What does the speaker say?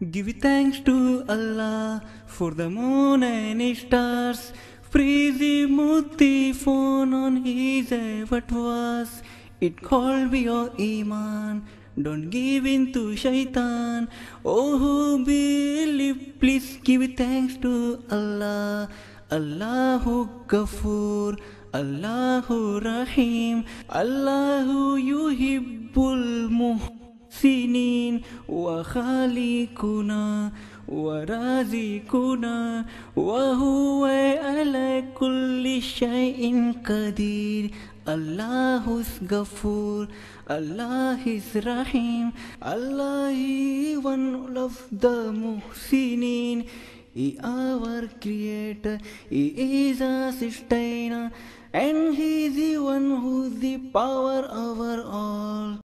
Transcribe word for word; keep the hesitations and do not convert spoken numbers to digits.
Give thanks to Allah for the moon and stars. Praise Him with the phone on His what was. It called be your iman. Don't give in to shaitan. Oh, who believe, please give thanks to Allah. Allahu Ghafoor, Allahu Rahim, Allahu Yuhibbul Muhsinin, wa Khaliquna, wa Razikuna, wa huwa ala kulli shay'in qadir. Allah is Ghafoor, Allah is Rahim, Allah is one of the Muhsinin. He our creator, He is a sustainer, and He is the one who's the power over all.